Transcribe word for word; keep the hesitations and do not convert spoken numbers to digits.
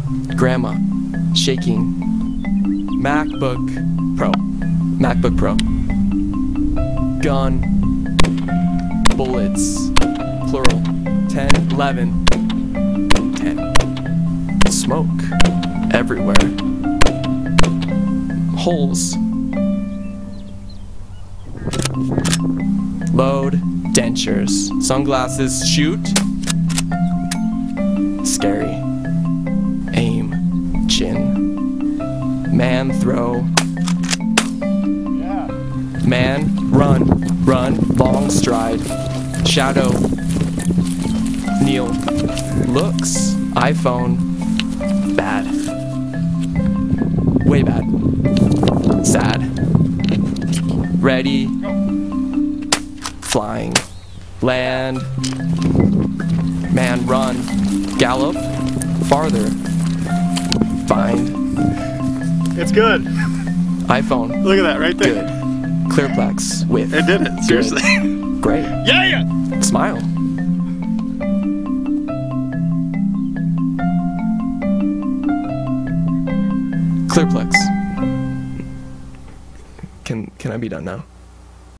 Grandma, shaking. MacBook Pro. MacBook Pro. Gun. Bullets. Plural. ten, eleven. ten. Smoke. Everywhere. Holes. Load. Dentures. Sunglasses. Shoot. Scary. Aim. Chin. Man throw. Yeah. Man run. Run. Long stride. Shadow. Kneel. Looks. iPhone. Bad. Way bad. Sad. Ready. Flying. Land. Man run. Gallop. Farther. Find. It's good. iPhone. Look at that right there. Good. Clearplex. With. It did it. Seriously. Great. Yeah, yeah. Smile. Clearplex. Can can I be done now?